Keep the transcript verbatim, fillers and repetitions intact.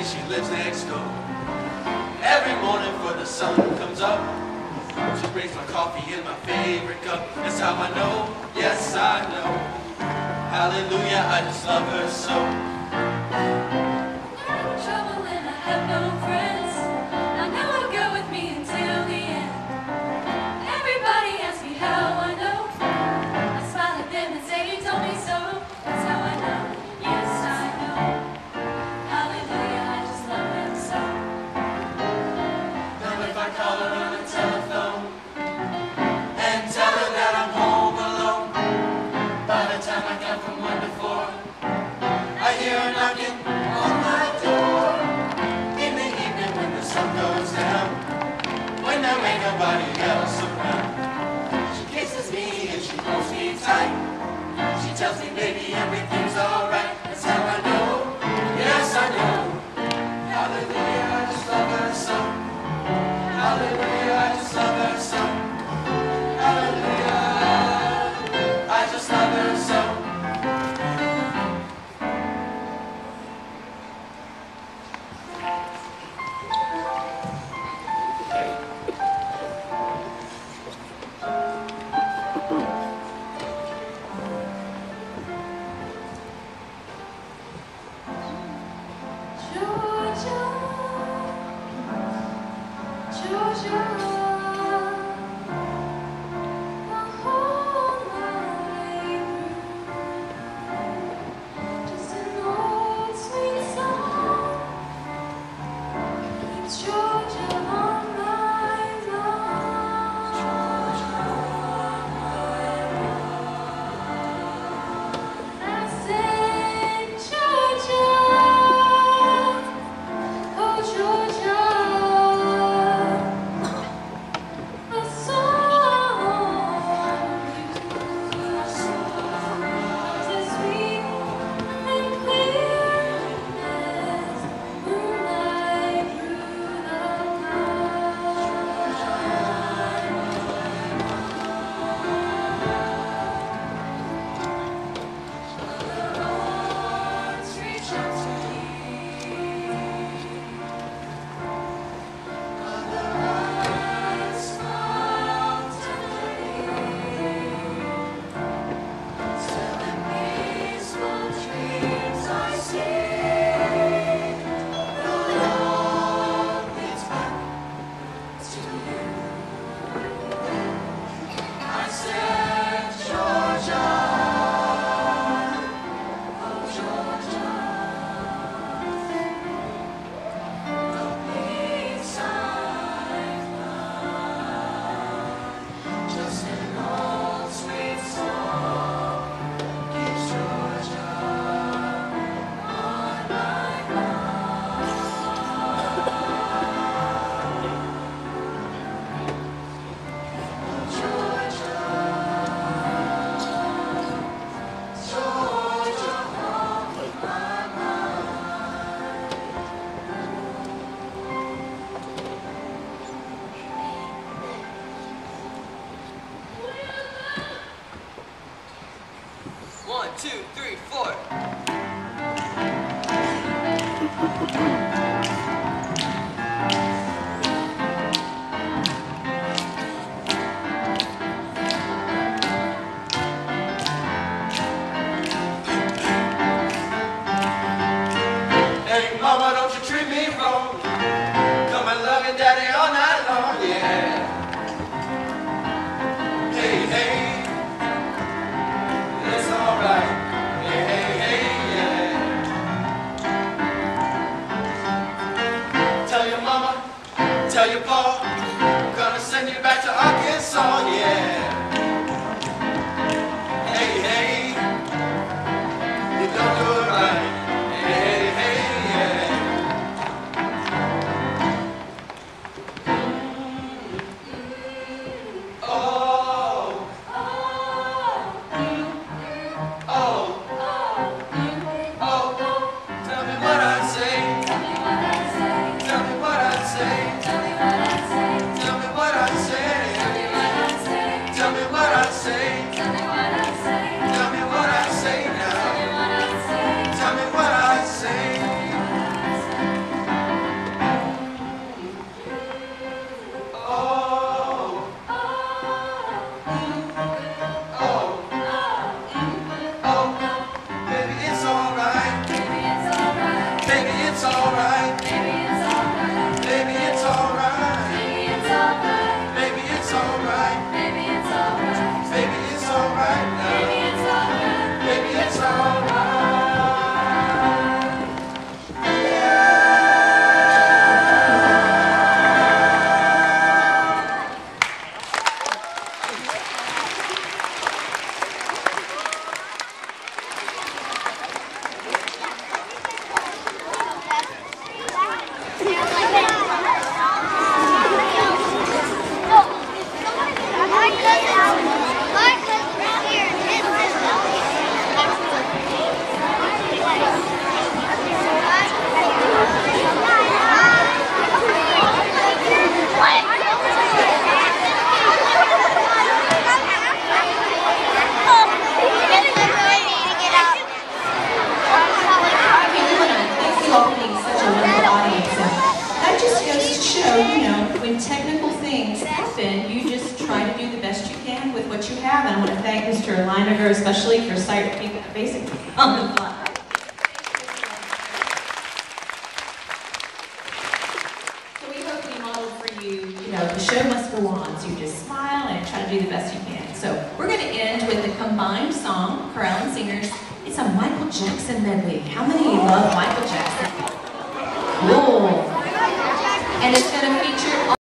she lives next door. Every morning before the sun comes up, she brings my coffee in my favorite cup. That's how I know, yes I know. Hallelujah, I just love her so. I'm in trouble and I have no friends. I know I'll go with me until the end. Everybody asks me how I know. I smile at them and say you told me so. That's how I know, yes I know. Hallelujah, I just love him so. Now if I call her on the telephone and tell her that I'm home alone, by the time I come from one to four, I hear her knocking on my door. In the evening when the sun goes down, when there ain't nobody else around, she kisses me and she holds me tight. She tells me, baby, everything's alright. That's how I know, yes I know. Hallelujah, I just love her so. Hallelujah, I just love her so. Hallelujah, I just love her so. One, two, three, four. Hey mama, don't you treat me wrong. Come and love your daddy all night long, yeah. Hey, hey, it's alright. Hey, hey, hey. reminder, especially for sight people, basically on the fly. So we hope we modeled for you, you know, the show must go on, so you just smile and try to do the best you can. So we're going to end with a combined song, Chorale and Singers. It's a Michael Jackson medley. How many love Michael Jackson? Cool. And it's going to feature